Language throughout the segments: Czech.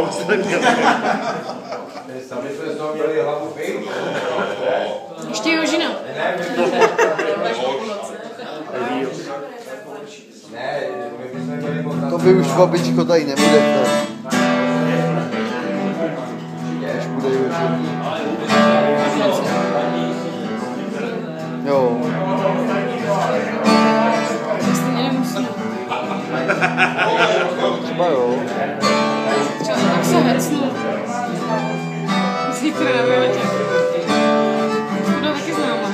Sami jsme z toho měli hlavu pejl. Ještě Jožina. Ne, my jsme byli moc... To by už babičko tady nebudete. Až bude Jožina. Jo. Stejně nemusím. Třeba jo. Třeba tak se hecnu. Zítra na vyletě. Budu taky známá.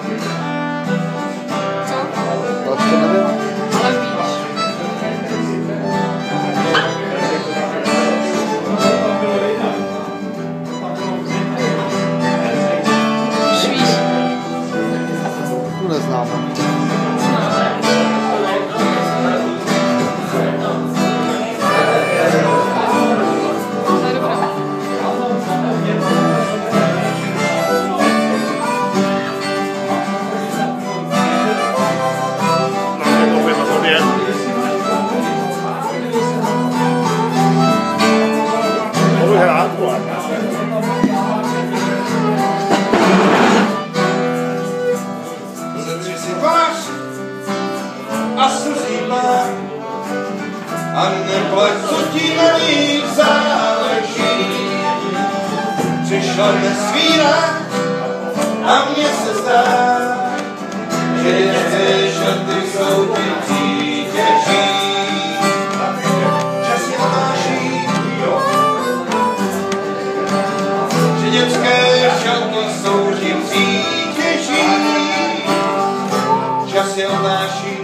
Co? Tak to nevím. Ale víš. Už víš. Tu neznáme. To je dobré. A slzí plán a neplať, co ti na nich záleží. Přišla dnes chvíle a mně se zdá, že dětské šaty jsou ti přítěží. Čas je odnáší, že dětské šaty jsou ti přítěží. Čas je odnáší.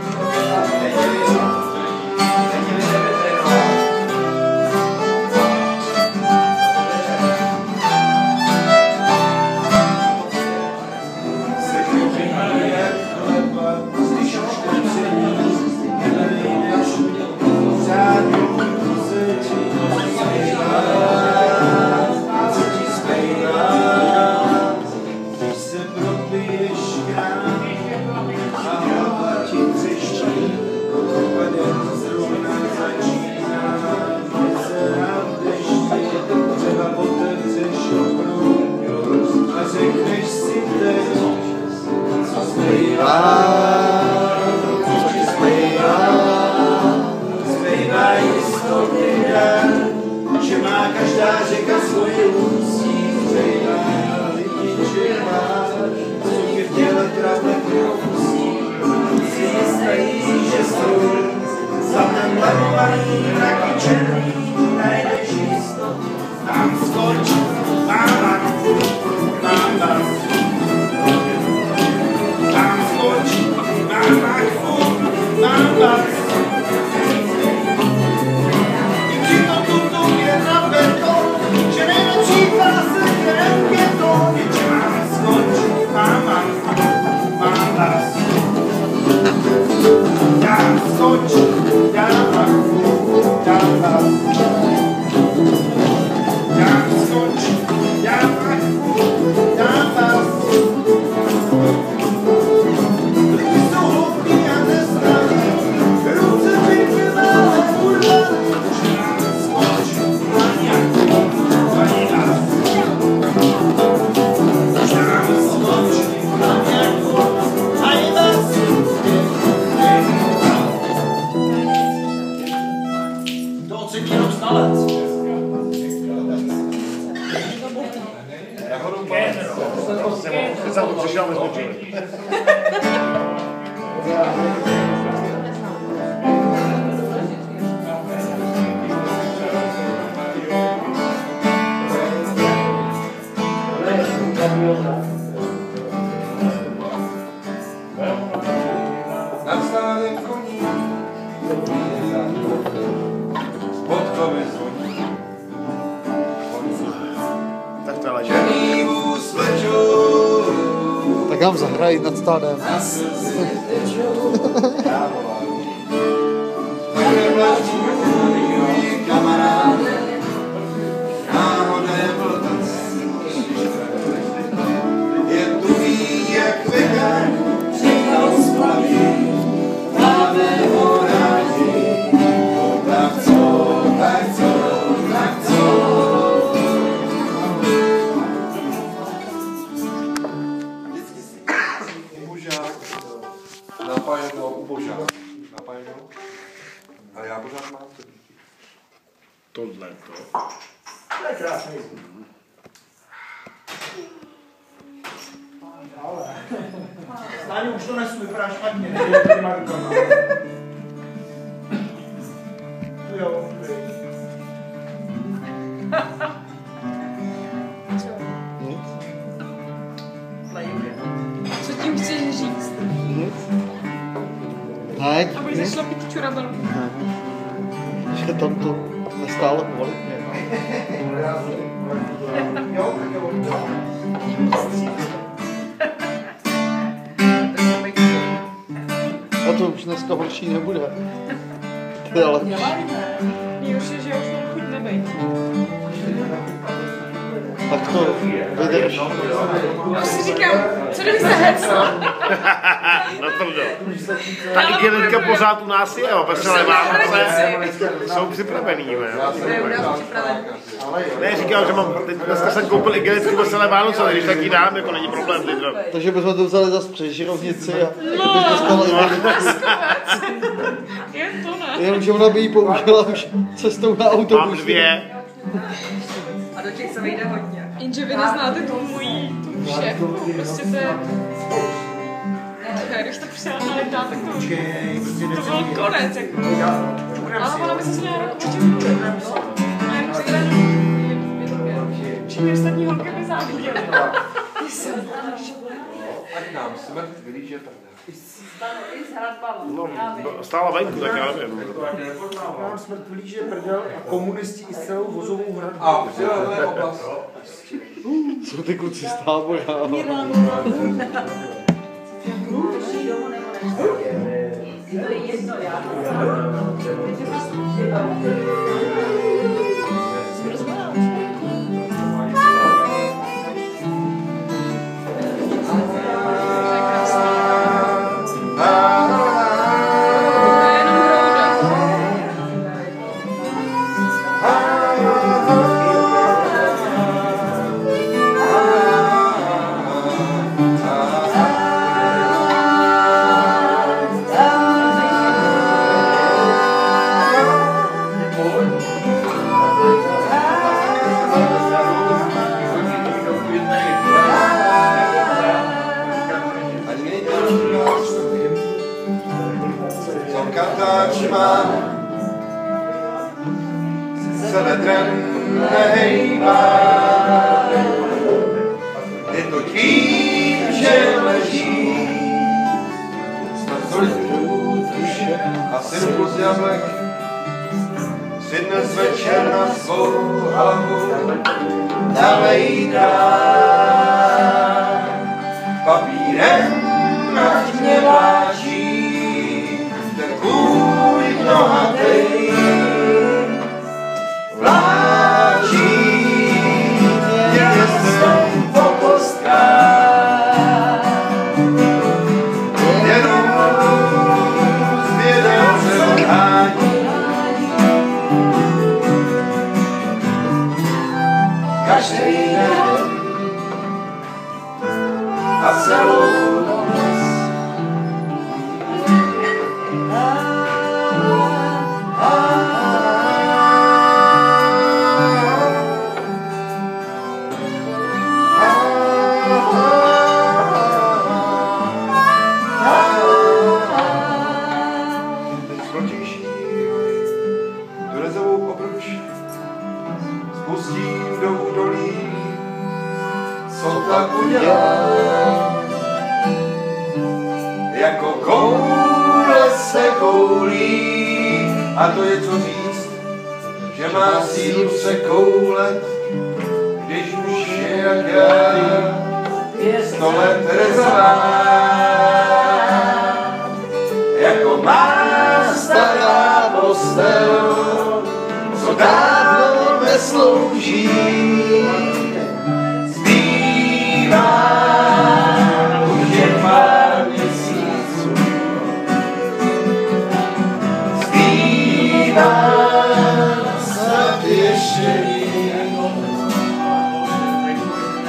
Že má každá řeka svoje ústí, zřejmá lidi čeká, co je v těle pravda propustí. Si jistý, že jsou za ten lepovaný mraky černý, najdeš jistotu. Tam skoč, mám vás. Tam skoč, mám vás. Nad stádem koní podkovy zvoní. Tak to leží. Černý vůz vlečou, Tak nám zahrají nad stádem. na slzy tečou. Nevlačí můj kamaráde, náhodné vltac. Je tuhý jak vegan, přichal splaví, máme ho rádi. Tak co, napájeno u Božá. Napájeno. Ale já pořád mám to. Tohle to. To je krásný. Stáně už to nesu, vypadá špatně, nejde těma rukama. Tu jo, Co tím chceš říct? Ne, Aby zašla pít čurabelu. že tam to nestálo kvalitně. jo, jo. A to už dneska horší nebude. To je lepší. Nejhorší je, že já už mám chuť nebejt. Tak to vydrž. Já si říkám, co kdyby se hecla? Na trdo. Ta igelitka pořád u nás je, jo, veselé Vánoce jsou připravený, jo. Ne, říkal, že mám, teď dneska jsem koupil igelitku veselé Vánoce, ale když tak ji dám, jako není problém, teď to. Takže bychom to vzali zase přes žirovnici a bys dostala Je to ne. jenomže ona by ji použila už cestou na autobus. Mám 2. A do těch se vyjde hodně. Jenže vy neznáte tu mojí tu šéfku, prostě to je... Když to přijala dá, tak to byl konec, jako. Ale ona by se směla určitě a jenom si teda všichni ostatní holky by záviděly. Ať nám smrt vylíže prdel. No, stála venku, tak já nevím. Nám smrt vylíže prdel a komunisti i s celou vozovou hradbu. A přilehlé oblast. Jsou ty kluci z tábora. To je jedno, já. Se vedrem nehejbá. Je to tím, že leží smrzlů duše a cirkus jablek si dnes večer na svou hlavu nalejká. Papírem ať mě vláčí ten kůj nohatej. Vláčí mě městem po kostkách, jenom zvědavce odhání. Každý den a celou noc spustím do údolí, co tak udělá. Jako koule se koulí, a to je co říct, že má sílu se koulet, když už je jak já, 100 let rezavá. Jako má stará postel, co dávno neslouží, zbývá už jen pár měsíců, zbývá snad ještě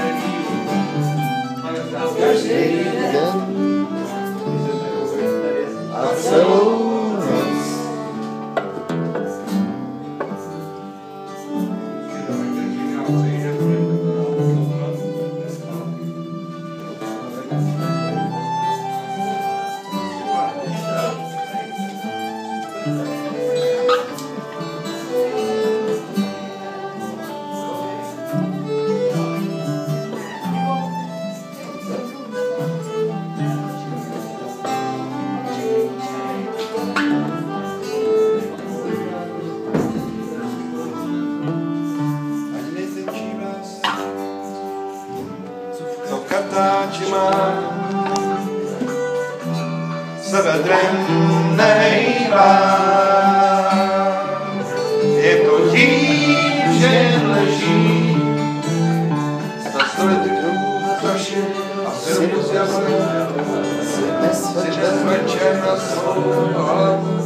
každý den Se vedrem nehejbá. Je to tím, že leží na stole kaše a firmu z jablek si dnes večer na svou hlavu.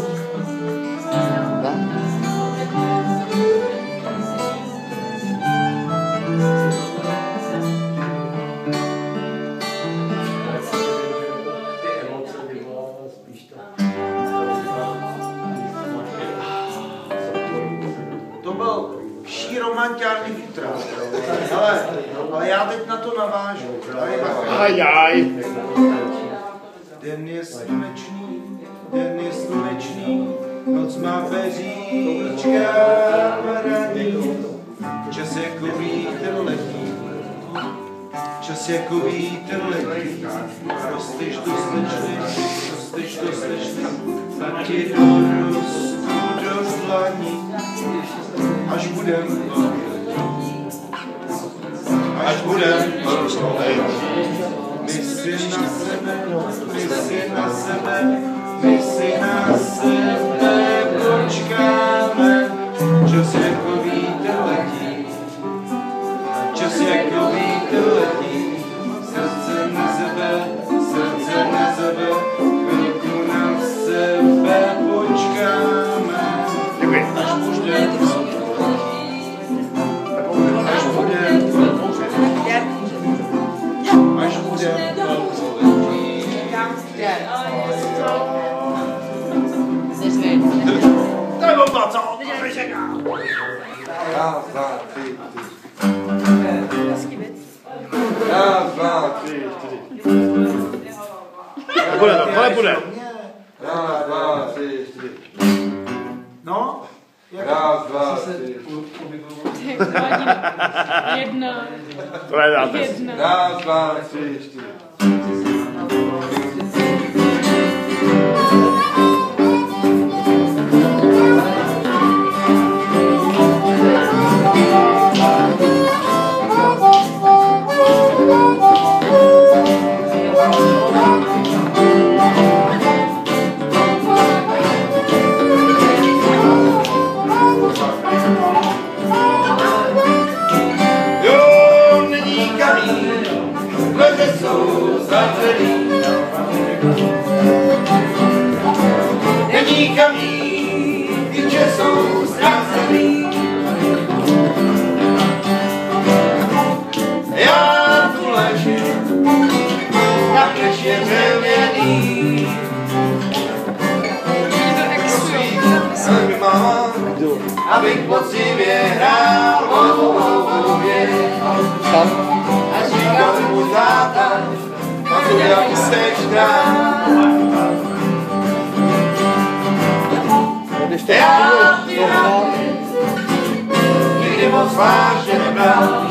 Romantiární futra. Ale já teď na to navážu. Ajaj. Den je slunečný, noc má peříčka raní. Čas jako vítr letí, rosteš do slečny, tak ti dorostu do dlaní. Až budem my si na sebe počkáme. Čas jako vítr letí, srdce nezebe, chvilku na sebe počkáme. Až budem To je bomba, co? Raz, dva, tři, čtyři. Raz, dva, tři, čtyři. Bude to, tohle bude. Raz, dva, tři, čtyři. No? Raz, dva, tři. Jedna. Tohle dáte. Raz, dva, tři, čtyři. Není kamí, že jsou ztracený. Já tu ležím, tak než je dřevěný. Svých mám, abych poctivě hrál volově. A říkal můj táta, a to jak chceš dát. Já ty rady nikdy moc vážně nebral.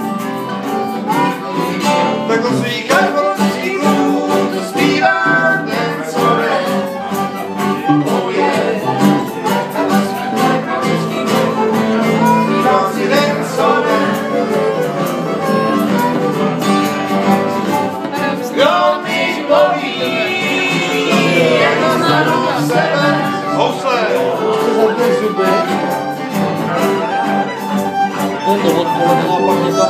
Tak do svých karbonských klubů to zpívám ten sore. Oh yeah. Tak do svých karbonských klubů zpívám si ten sore. Kdo mi poví, jak to znám sebe. Housle! Zadní zuby. To odpoledne a pak někam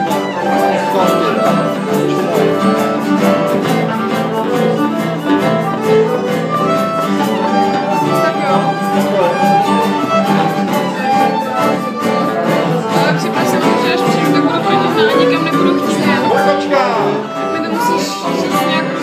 Ale připrav že až přijdu, tak budu chodit a nikam nebudu chtít. Tak mi to musíš říct nějak